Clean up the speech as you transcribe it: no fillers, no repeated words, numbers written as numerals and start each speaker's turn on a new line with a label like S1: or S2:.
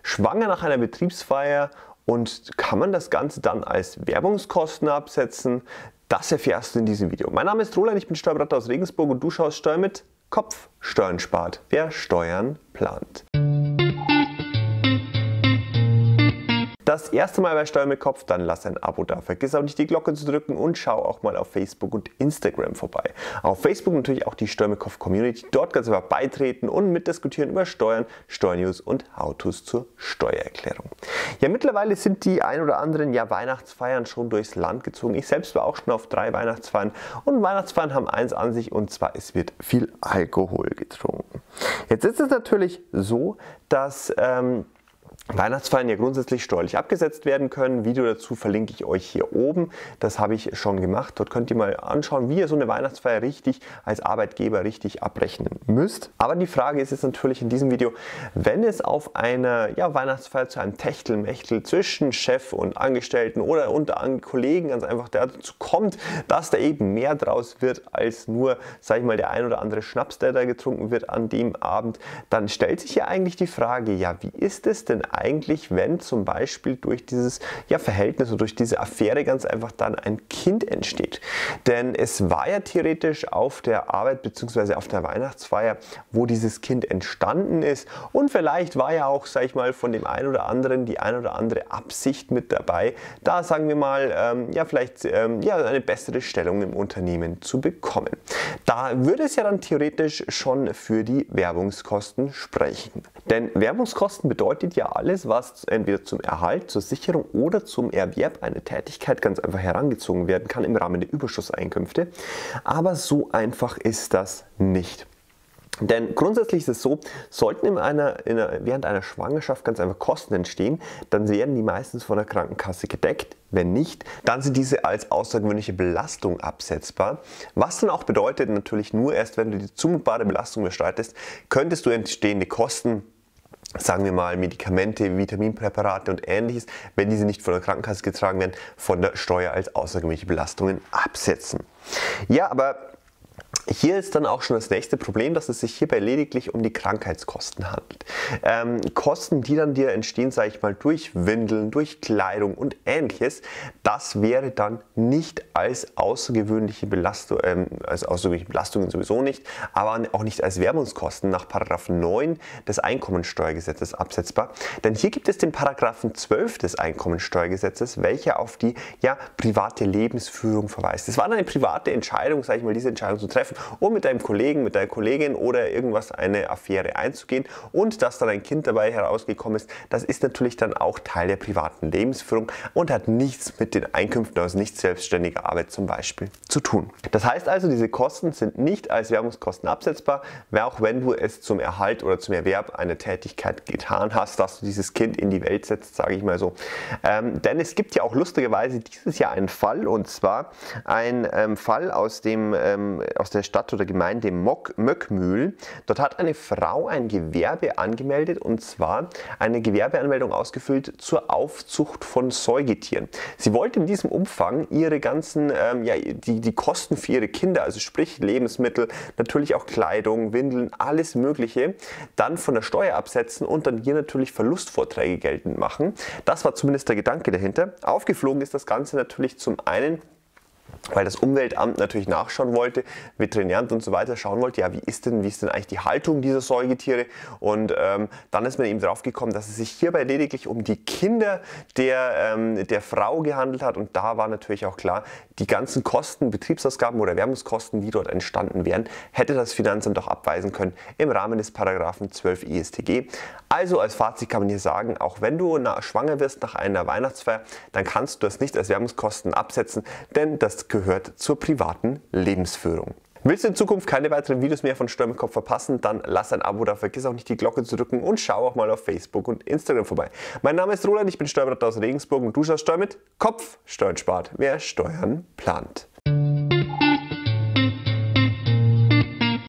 S1: schwanger nach einer Betriebsfeier und kann man das Ganze dann als Werbungskosten absetzen? Das erfährst du in diesem Video. Mein Name ist Roland, ich bin Steuerberater aus Regensburg und du schaust Steuer mit Kopf. Steuern spart, wer Steuern plant. Das erste Mal bei Steuer mit Kopf, dann lass ein Abo da. Vergiss auch nicht die Glocke zu drücken und schau auch mal auf Facebook und Instagram vorbei. Auf Facebook natürlich auch die Steuer mit Kopf Community. Dort kannst du einfach beitreten und mitdiskutieren über Steuern, Steuernews und How-Tos zur Steuererklärung. Ja, mittlerweile sind die ein oder anderen Weihnachtsfeiern schon durchs Land gezogen. Ich selbst war auch schon auf 3 Weihnachtsfeiern und Weihnachtsfeiern haben eins an sich, und zwar es wird viel Alkohol getrunken. Jetzt ist es natürlich so, dass Weihnachtsfeiern ja grundsätzlich steuerlich abgesetzt werden können. Video dazu verlinke ich euch hier oben. Das habe ich schon gemacht. Dort könnt ihr mal anschauen, wie ihr so eine Weihnachtsfeier richtig als Arbeitgeber richtig abrechnen müsst. Aber die Frage ist jetzt natürlich in diesem Video, wenn es auf einer Weihnachtsfeier zu einem Techtelmechtel zwischen Chef und Angestellten oder unter Kollegen ganz einfach dazu kommt, dass da eben mehr draus wird als nur, sage ich mal, der ein oder andere Schnaps, der da getrunken wird an dem Abend, dann stellt sich ja eigentlich die Frage, ja, wie ist es denn eigentlich, wenn zum Beispiel durch dieses Verhältnis oder durch diese Affäre ganz einfach dann ein Kind entsteht. Denn es war ja theoretisch auf der Arbeit bzw. auf der Weihnachtsfeier, wo dieses Kind entstanden ist, und vielleicht war ja auch, sag ich mal, von dem einen oder anderen die ein oder andere Absicht mit dabei, da sagen wir mal, eine bessere Stellung im Unternehmen zu bekommen. Da würde es ja dann theoretisch schon für die Werbungskosten sprechen. Denn Werbungskosten bedeutet ja alles, was entweder zum Erhalt, zur Sicherung oder zum Erwerb einer Tätigkeit ganz einfach herangezogen werden kann im Rahmen der Überschusseinkünfte. Aber so einfach ist das nicht. Denn grundsätzlich ist es so, sollten während einer Schwangerschaft ganz einfach Kosten entstehen, dann werden die meistens von der Krankenkasse gedeckt. Wenn nicht, dann sind diese als außergewöhnliche Belastung absetzbar. Was dann auch bedeutet, natürlich nur erst, wenn du die zumutbare Belastung bestreitest, könntest du entstehende Kosten, sagen wir mal Medikamente, Vitaminpräparate und ähnliches, wenn diese nicht von der Krankenkasse getragen werden, von der Steuer als außergewöhnliche Belastungen absetzen. Ja, aber hier ist dann auch schon das nächste Problem, dass es sich hierbei lediglich um die Krankheitskosten handelt. Kosten, die dann dir entstehen, sage ich mal, durch Windeln, durch Kleidung und ähnliches, das wäre dann nicht als außergewöhnliche Belastungen sowieso nicht, aber auch nicht als Werbungskosten nach § 9 des Einkommensteuergesetzes absetzbar. Denn hier gibt es den § 12 des Einkommensteuergesetzes, welcher auf die private Lebensführung verweist. Es war eine private Entscheidung, sage ich mal, diese Entscheidung zu treffen, um mit deinem Kollegen, mit deiner Kollegin oder irgendwas eine Affäre einzugehen, und dass dann ein Kind dabei herausgekommen ist, das ist natürlich dann auch Teil der privaten Lebensführung und hat nichts mit den Einkünften aus nicht selbstständiger Arbeit zum Beispiel zu tun. Das heißt also, diese Kosten sind nicht als Werbungskosten absetzbar, auch wenn du es zum Erhalt oder zum Erwerb einer Tätigkeit getan hast, dass du dieses Kind in die Welt setzt, sage ich mal so. Denn es gibt ja auch lustigerweise dieses Jahr einen Fall, und zwar ein Fall aus der Stadt oder Gemeinde Möckmühl. Dort hat eine Frau ein Gewerbe angemeldet, und zwar eine Gewerbeanmeldung ausgefüllt zur Aufzucht von Säugetieren. Sie wollte in diesem Umfang ihre ganzen, die Kosten für ihre Kinder, also sprich Lebensmittel, natürlich auch Kleidung, Windeln, alles Mögliche, dann von der Steuer absetzen und dann hier natürlich Verlustvorträge geltend machen. Das war zumindest der Gedanke dahinter. Aufgeflogen ist das Ganze natürlich zum einen, weil das Umweltamt natürlich nachschauen wollte, Veterinäramt und so weiter schauen wollte, ja, wie ist denn eigentlich die Haltung dieser Säugetiere, und dann ist man eben drauf gekommen, dass es sich hierbei lediglich um die Kinder der Frau gehandelt hat, und da war natürlich auch klar, die ganzen Kosten, Betriebsausgaben oder Werbungskosten, die dort entstanden wären, hätte das Finanzamt auch abweisen können im Rahmen des § 12 IStG. Also als Fazit kann man hier sagen, auch wenn du schwanger wirst nach einer Weihnachtsfeier, dann kannst du das nicht als Werbungskosten absetzen, denn das gehört zur privaten Lebensführung. Willst du in Zukunft keine weiteren Videos mehr von Steuer mit Kopf verpassen, dann lass ein Abo da, vergiss auch nicht die Glocke zu drücken und schau auch mal auf Facebook und Instagram vorbei. Mein Name ist Roland, ich bin Steuerberater aus Regensburg und du schaust Steuer mit Kopf. Steuern spart, wer Steuern plant.